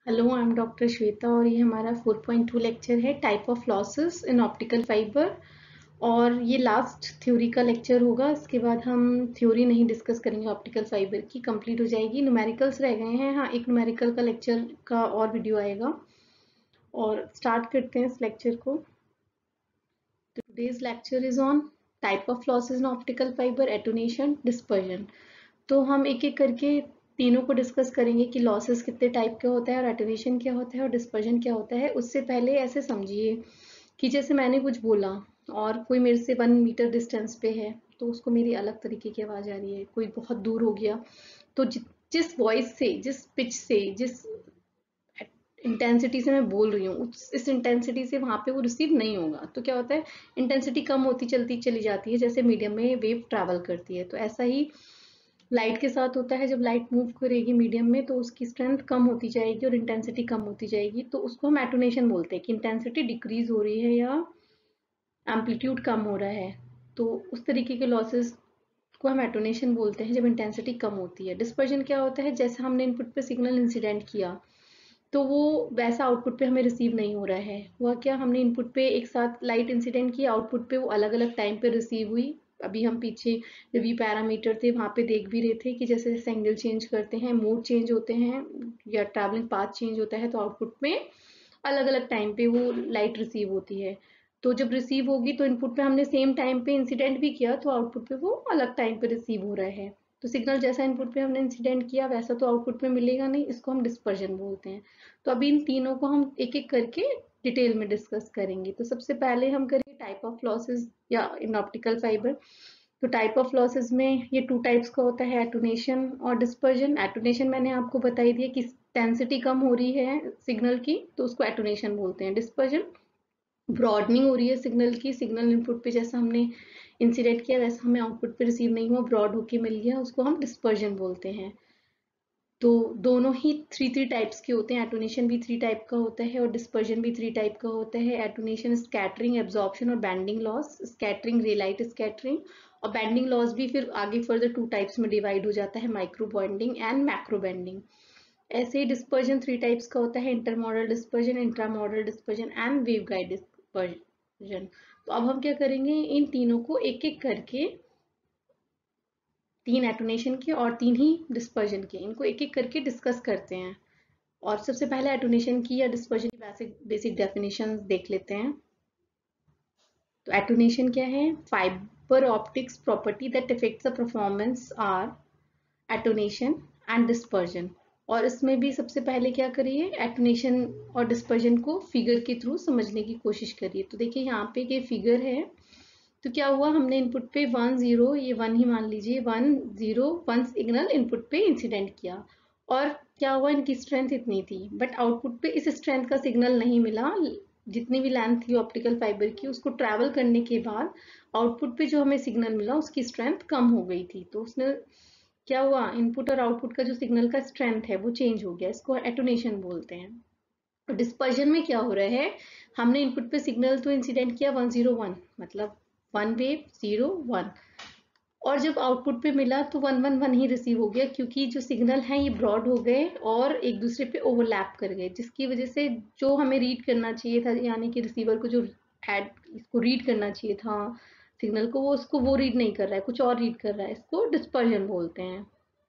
Hello, I am doctor Shweta और ये हमारा 4.2 लेक्चर है type of losses in optical fibre. और ये लास्ट थ्योरी का लेक्चर होगा। इसके बाद हम थ्योरी नहीं डिस्कस करेंगे, ऑप्टिकल फाइबर की कंप्लीट हो जाएगी। न्यूमेरिकल्स रह गए हैं। हाँ, एक न्यूमेरिकल का लेक्चर का और वीडियो आएगा। और स्टार्ट करते हैं इस लेक्चर को। Today's lecture is on type of losses in optical fibre, attenuation, dispersion. तो हम एक एक करके तीनों को डिस्कस करेंगे कि लॉसेस कितने टाइप के होता है और एटोनेशन क्या होता है और डिस्पर्जन क्या होता है। उससे पहले ऐसे समझिए कि जैसे मैंने कुछ बोला और कोई मेरे से 1 मीटर डिस्टेंस पे है तो उसको मेरी अलग तरीके की आवाज आ रही है। कोई बहुत दूर हो गया तो जिस वॉइस से, जिस पिच से, जिस इंटेंसिटी से मैं बोल रही हूँ इस इंटेंसिटी से वहां पे वो रिसीव नहीं होगा। तो क्या होता है, इंटेंसिटी कम होती चलती चली जाती है जैसे मीडियम में वेव ट्रैवल करती है। तो ऐसा ही लाइट के साथ होता है। जब लाइट मूव करेगी मीडियम में तो उसकी स्ट्रेंथ कम होती जाएगी और इंटेंसिटी कम होती जाएगी। तो उसको हम एटोनेशन बोलते हैं कि इंटेंसिटी डिक्रीज हो रही है या एम्पलीट्यूड कम हो रहा है। तो उस तरीके के लॉसेस को हम एटोनेशन बोलते हैं जब इंटेंसिटी कम होती है। डिस्पर्जन क्या होता है, जैसे हमने इनपुट पे सिग्नल इंसिडेंट किया तो वो वैसा आउटपुट पे हमें रिसीव नहीं हो रहा है। हुआ क्या, हमने इनपुट पे एक साथ लाइट इंसिडेंट किया, आउटपुट पे वो अलग अलग टाइम पे रिसीव हुई। अभी हम पीछे जो वी पैरामीटर थे वहां पे देख भी रहे थे कि जैसे जैसे एंगल चेंज करते हैं, मोड चेंज होते हैं या ट्रैवलिंग पाथ चेंज होता है तो आउटपुट में अलग अलग टाइम पे वो लाइट रिसीव होती है। तो जब रिसीव होगी तो इनपुट पे हमने सेम टाइम पे इंसिडेंट भी किया तो आउटपुट पे वो अलग टाइम पे रिसीव हो रहा है। तो सिग्नल जैसा इनपुट पे हमने इंसिडेंट किया वैसा तो आउटपुट में मिलेगा नहीं, इसको हम डिस्पर्जन बोलते हैं। तो अभी इन तीनों को हम एक एक करके डिटेल में डिस्कस करेंगे। तो सबसे पहले हम करेंगे टाइप ऑफ लॉसेस या इन ऑप्टिकल फाइबर। तो टाइप ऑफ लॉसेस में ये 2 टाइप्स का होता है, एटोनेशन और डिस्पर्जन। एटोनेशन मैंने आपको बताई दिया कि इंटेंसिटी कम हो रही है सिग्नल की तो उसको एटोनेशन बोलते हैं। डिस्पर्जन ब्रॉडनिंग हो रही है सिग्नल की, सिग्नल इनपुट पे जैसा हमने इंसिडेंट किया वैसा हमें आउटपुट पे रिसीव नहीं हुआ, ब्रॉड होके मिल गया, उसको हम डिस्पर्जन बोलते हैं। तो दोनों ही थ्री थ्री टाइप्स के होते हैं। एटोनेशन भी 3 टाइप का होता है और डिस्पर्जन भी 3 टाइप का होता है। एटोनेशन स्कैटरिंग, एब्जॉर्प्शन और bending loss. Scattering ray light scattering और बैंडिंग लॉस भी फिर आगे फर्दर 2 टाइप्स में डिवाइड हो जाता है, micro bending and macro bending. ऐसे ही डिस्पर्जन 3 टाइप्स का होता है, intermodal dispersion, intramodal dispersion and wave guide dispersion. तो अब हम क्या करेंगे, इन तीनों को एक एक करके, 3 एटोनेशन के और 3 ही डिस्पर्जन के, इनको एक एक करके डिस्कस करते हैं। और सबसे पहले एटोनेशन की या डिस्पर्जन की बेसिक बेसिक डेफिनेशन देख लेते हैं। तो एटोनेशन क्या है, fibre optics property that affects the performance are attenuation and dispersion. और इसमें भी सबसे पहले क्या करिए, एटोनेशन और डिस्पर्जन को फिगर के थ्रू समझने की कोशिश करिए। तो देखिए यहाँ पे ये फिगर है। तो क्या हुआ, हमने इनपुट पे 1 0, ये 1 ही मान लीजिए, 1 0 1 सिग्नल इनपुट पे इंसिडेंट किया। और क्या हुआ, इनकी स्ट्रेंथ इतनी थी बट आउटपुट पे इस स्ट्रेंथ का सिग्नल नहीं मिला। जितनी भी लेंथ थी ऑप्टिकल फाइबर की उसको ट्रैवल करने के बाद आउटपुट पे जो हमें सिग्नल मिला उसकी स्ट्रेंथ कम हो गई थी। तो उसने क्या हुआ, इनपुट और आउटपुट का जो सिग्नल का स्ट्रेंथ है वो चेंज हो गया, इसको एटोनेशन बोलते हैं। तो डिस्पर्जन में क्या हो रहा है, हमने इनपुट पे सिग्नल तो इंसिडेंट किया 1 0 1, मतलब 1 वेव 0 1, और जब आउटपुट पे मिला तो 1 1 1 ही रिसीव हो गया क्योंकि जो सिग्नल है ये ब्रॉड हो गए और एक दूसरे पे ओवरलैप कर गए, जिसकी वजह से जो हमें रीड करना चाहिए था, यानी कि रिसीवर को जो एड इसको रीड करना चाहिए था सिग्नल को, वो उसको वो रीड नहीं कर रहा है, कुछ और रीड कर रहा है, इसको डिस्पर्जन बोलते हैं।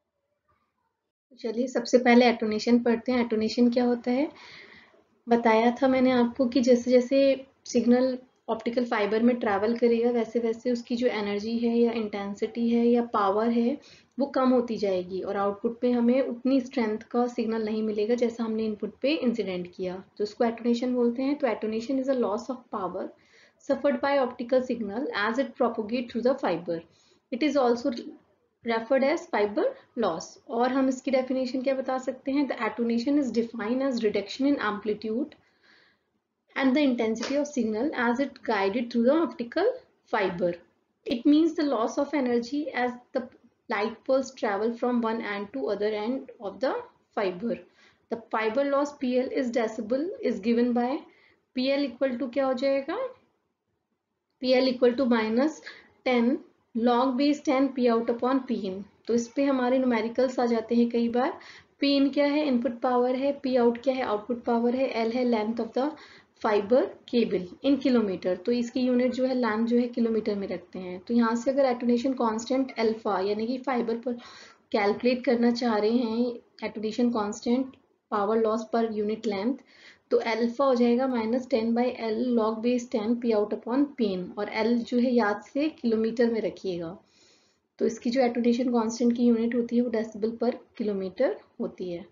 चलिए सबसे पहले एटोनेशन पढ़ते हैं। एटोनेशन क्या होता है, बताया था मैंने आपको कि जैसे जैसे सिग्नल ऑप्टिकल फाइबर में ट्रैवल करेगा वैसे वैसे उसकी जो एनर्जी है या इंटेंसिटी है या पावर है वो कम होती जाएगी और आउटपुट पे हमें उतनी स्ट्रेंथ का सिग्नल नहीं मिलेगा जैसा हमने इनपुट पे इंसिडेंट किया। तो उसको एटोनेशन बोलते हैं। तो attenuation is a loss of power suffered by optical signal as it propagates through the fiber. It is also referred as fiber loss। और हम इसकी डेफिनेशन क्या बता सकते हैं, the attenuation is defined as reduction in amplitude and the intensity of signal as it guided through the optical fiber. It means the loss of energy as the light pulse travel from one end to other end of the fiber. The fiber loss PL is decibel is given by PL equal to क्या हो जाएगा, PL equal to -10 log base 10 P out upon P in। तो इस पे हमारे numericals आ जाते हैं कई बार। P in क्या है, इनपुट पावर है, P out क्या है, आउटपुट पावर है, L है length of the fibre cable in kilometre. तो इसकी यूनिट जो है लेंथ जो है किलोमीटर में रखते हैं। तो यहाँ से अगर एटोनेशन कांस्टेंट अल्फा यानी कि फाइबर पर कैलकुलेट करना चाह रहे हैं, attenuation constant power loss per unit length, तो अल्फा हो जाएगा -10/L log base 10 P out upon P in, और L जो है याद से किलोमीटर में रखिएगा। तो इसकी जो एटोनेशन कांस्टेंट की यूनिट होती है वो डेसिबल पर किलोमीटर होती है।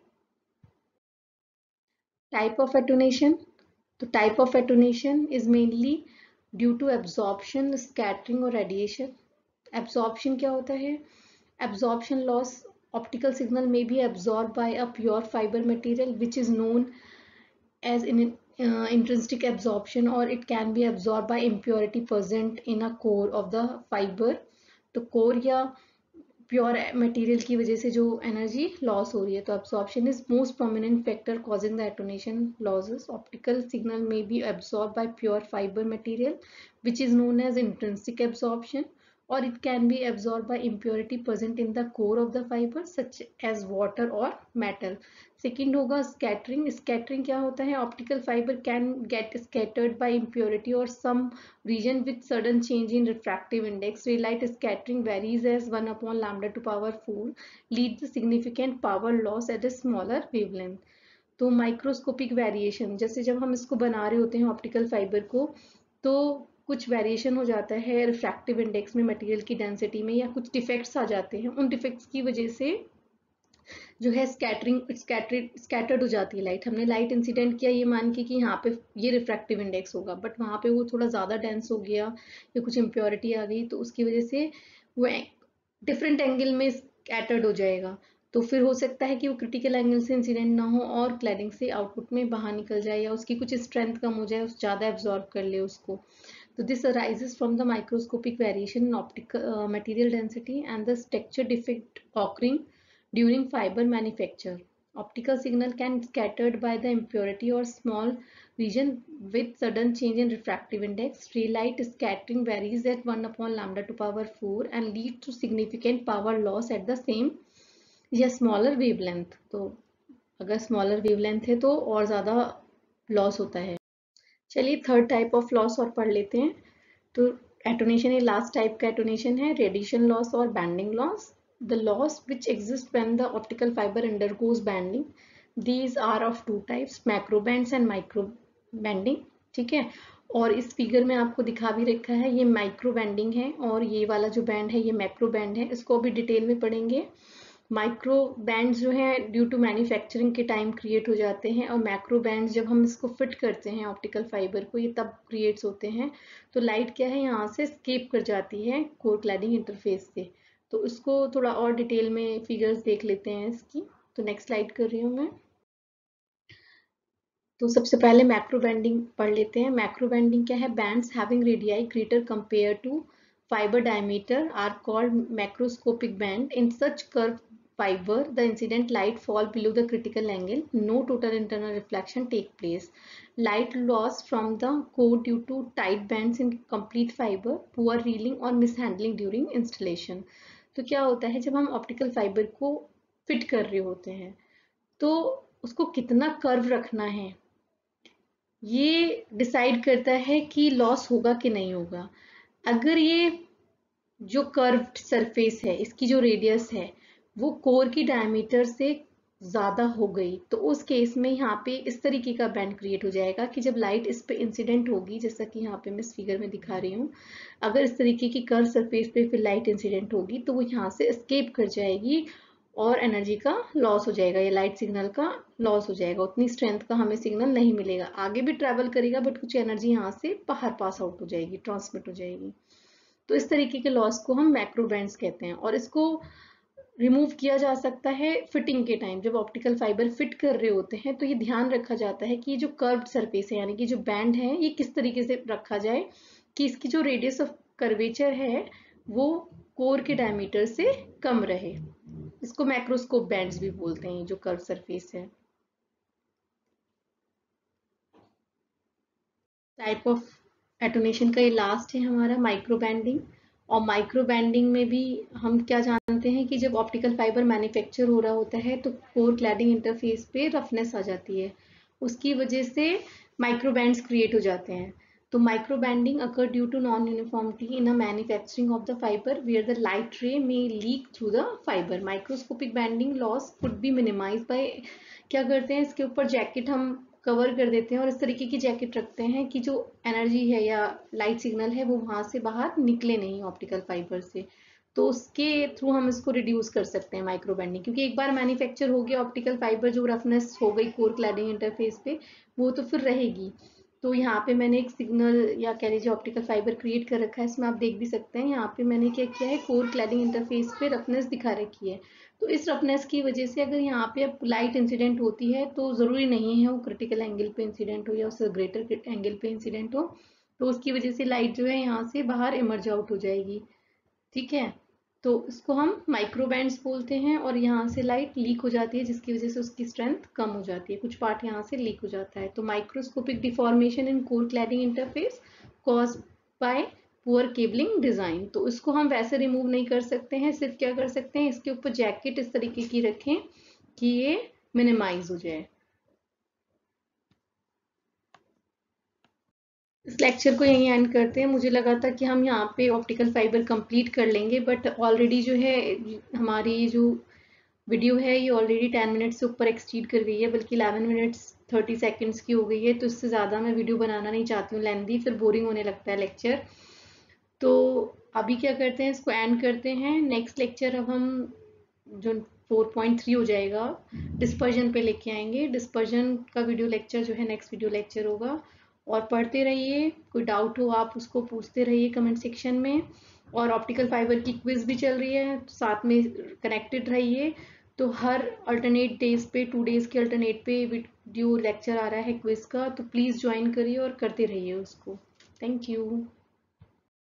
टाइप ऑफ एटोनेशन, तो type of attenuation is mainly due to absorption, scattering और रेडिएशन। एब्जॉर्प्शन क्या होता है, एब्जॉर्प्शन लॉस, ऑप्टिकल सिग्नल में be absorb by a pure fibre material which is known as in intrinsic absorption, or it can be absorbed by impurity present in a core of the fiber। तो core या pure material की वजह से जो energy loss हो रही है, तो absorption is most prominent factor causing the attenuation losses. Optical signal में be absorb by pure fibre material which is known as intrinsic absorption, or it can be absorbed by impurity present in the core of the fiber such as water or metal। Second होगा scattering. Scattering क्या होता है, optical fibre can get scattered by impurity or some region with sudden change in refractive index। ray light scattering varies as 1 upon lambda to power 4 leads to significant power loss at a smaller wavelength। तो microscopic variation, जैसे जब हम इसको बना रहे होते हैं optical fibre को, तो कुछ वेरिएशन हो जाता है रिफ्रैक्टिव इंडेक्स में, मटेरियल की डेंसिटी में, या कुछ डिफेक्ट्स आ जाते हैं। उन डिफेक्ट्स की वजह से जो है स्कैटर्ड हो जाती है लाइट। हमने लाइट इंसिडेंट किया ये मान के कि यहाँ पे ये रिफ्रैक्टिव इंडेक्स होगा, बट वहाँ पे वो थोड़ा ज़्यादा डेंस हो गया या कुछ इम्प्योरिटी आ गई, तो उसकी वजह से वो डिफरेंट एंगल में स्कैटर्ड हो जाएगा। तो फिर हो सकता है कि वो क्रिटिकल एंगल से इंसिडेंट ना हो और क्लैडिंग से आउटपुट में बाहर निकल जाए, या उसकी कुछ स्ट्रेंथ कम हो जाए, ज़्यादा एब्जॉर्ब कर ले उसको। So this arises from the microscopic variation in optical material density and the texture defect occurring during fiber manufacture। Optical signal can be scattered by the impurity or small region with sudden change in refractive index। Ray light scattering varies at 1 upon lambda to power 4 and leads to significant power loss at the same या smaller wavelength। तो अगर smaller wavelength है तो और ज़्यादा loss होता है। चलिए थर्ड टाइप ऑफ लॉस और पढ़ लेते हैं। तो एटोनेशन ये लास्ट टाइप का एटोनेशन है, रेडिएशन लॉस और bending loss. The loss which exist when the optical fibre undergoes bending, these are of two types, macro bends and micro bending. ठीक है, और इस फिगर में आपको दिखा भी रखा है, ये माइक्रो बैंडिंग है और ये वाला जो बैंड है ये मैक्रो बैंड है। इसको अभी डिटेल में पढ़ेंगे। माइक्रो बैंड्स जो है ड्यू टू मैन्युफैक्चरिंग के टाइम क्रिएट हो जाते हैं, और मैक्रो बैंड्स जब हम इसको फिट करते हैं ऑप्टिकल फाइबर को, ये तब क्रिएट्स होते हैं। तो लाइट क्या है यहाँ से स्केप कर जाती है कोर क्लैडिंग इंटरफेस से। तो इसको थोड़ा और डिटेल में फिगर्स देख लेते हैं इसकी। तो नेक्स्ट स्लाइड कर रही हूँ मैं। तो सबसे पहले मैक्रो बैंडिंग पढ़ लेते हैं। मैक्रो बैंडिंग क्या है, bends having radii greater compare to fiber diameter are called macroscopic band। In such curved fiber, the incident light fall below the critical angle. No total internal reflection take place। Light loss from the core due to tight bands in complete fiber, poor reeling और mishandling during installation। तो क्या होता है, जब हम optical fibre को fit कर रहे होते हैं तो उसको कितना कर्व रखना है ये डिसाइड करता है कि लॉस होगा कि नहीं होगा। अगर ये जो कर्व्ड सरफेस है, इसकी जो रेडियस है वो कोर की डायमीटर से ज्यादा हो गई, तो उस केस में यहाँ पे इस तरीके का बैंड क्रिएट हो जाएगा कि जब लाइट इस पे इंसिडेंट होगी, जैसा कि यहाँ पे मैं इस फिगर में दिखा रही हूँ, अगर इस तरीके की कर्व सरफेस पे फिर लाइट इंसिडेंट होगी तो वो यहाँ से एस्केप कर जाएगी और एनर्जी का लॉस हो जाएगा, या लाइट सिग्नल का लॉस हो जाएगा। उतनी स्ट्रेंथ का हमें सिग्नल नहीं मिलेगा, आगे भी ट्रेवल करेगा बट कुछ एनर्जी यहाँ से बाहर पास आउट हो जाएगी, ट्रांसमिट हो जाएगी। तो इस तरीके के लॉस को हम मैक्रो बैंड्स कहते हैं, और इसको रिमूव किया जा सकता है फिटिंग के टाइम। जब ऑप्टिकल फाइबर फिट कर रहे होते हैं तो ये ध्यान रखा जाता है कि ये जो कर्व्ड सरफेस है यानी कि जो बैंड है ये किस तरीके से रखा जाए कि इसकी जो रेडियस ऑफ कर्वेचर है वो कोर के डायमीटर से कम रहे। इसको मैक्रोस्कोप बैंड्स भी बोलते हैं, जो कर्व सरफेस है। टाइप ऑफ एटोनेशन का ये लास्ट है हमारा, माइक्रो बैंडिंग। और माइक्रो बैंडिंग में भी हम क्या जानते हैं कि जब ऑप्टिकल फाइबर मैन्युफैक्चर हो रहा होता है तो कोर क्लैडिंग इंटरफेस पे रफनेस आ जाती है, उसकी वजह से माइक्रो बैंड्स क्रिएट हो जाते हैं। तो micro bending occur due to non uniformity in a manufacturing of the fibre where the light ray may leak through the fibre. Microscopic bending loss could be minimise by, क्या करते हैं इसके ऊपर jacket हम कवर कर देते हैं और इस तरीके की जैकेट रखते हैं कि जो एनर्जी है या लाइट सिग्नल है वो वहां से बाहर निकले नहीं ऑप्टिकल फाइबर से। तो उसके थ्रू हम इसको रिड्यूस कर सकते हैं माइक्रो बेंडिंग, क्योंकि एक बार मैन्युफैक्चर हो गया ऑप्टिकल फाइबर, जो रफनेस हो गई कोर क्लैडिंग इंटरफेस पे वो तो फिर रहेगी। तो यहाँ पे मैंने एक सिग्नल या कह लीजिए ऑप्टिकल फाइबर क्रिएट कर रखा है, इसमें आप देख भी सकते हैं यहाँ पे मैंने क्या किया है, कोर क्लैडिंग इंटरफेस पे रफनेस दिखा रखी है। तो इस रफनेस की वजह से अगर यहाँ पे अब लाइट इंसिडेंट होती है तो जरूरी नहीं है वो क्रिटिकल एंगल पे इंसिडेंट हो या उससे ग्रेटर एंगल पे इंसिडेंट हो, तो उसकी वजह से लाइट जो है यहाँ से बाहर इमर्ज आउट हो जाएगी। ठीक है, तो इसको हम माइक्रो बैंड्स बोलते हैं और यहाँ से लाइट लीक हो जाती है जिसकी वजह से उसकी स्ट्रेंथ कम हो जाती है, कुछ पार्ट यहाँ से लीक हो जाता है। तो microscopic deformation in core cladding interface cause by poor cabling design. तो इसको हम वैसे रिमूव नहीं कर सकते हैं, सिर्फ क्या कर सकते हैं, इसके ऊपर जैकेट इस तरीके की रखें कि ये मिनिमाइज हो जाए। इस लेक्चर को यहीं एंड करते हैं। मुझे लगा था कि हम यहाँ पे ऑप्टिकल फाइबर कंप्लीट कर लेंगे, बट ऑलरेडी जो है हमारी जो वीडियो है ये ऑलरेडी 10 मिनट्स से ऊपर एक्सटीड कर गई है, बल्कि 11 मिनट्स 30 सेकंड्स की हो गई है। तो इससे ज़्यादा मैं वीडियो बनाना नहीं चाहती हूँ लेंदी, फिर बोरिंग होने लगता है लेक्चर। तो अभी क्या करते हैं, इसको एंड करते हैं। नेक्स्ट लेक्चर अब हम जो 4.3 हो जाएगा डिस्पर्जन पे लेके आएंगे। डिस्पर्जन का वीडियो लेक्चर जो है नेक्स्ट वीडियो लेक्चर होगा। और पढ़ते रहिए, कोई डाउट हो आप उसको पूछते रहिए कमेंट सेक्शन में। और ऑप्टिकल फाइबर की क्विज भी चल रही है, साथ में कनेक्टेड रहिए। तो हर अल्टरनेट डेज पे 2 डेज के अल्टरनेट पे वीडियो लेक्चर आ रहा है क्विज का, तो प्लीज़ ज्वाइन करिए और करते रहिए उसको। Thank you.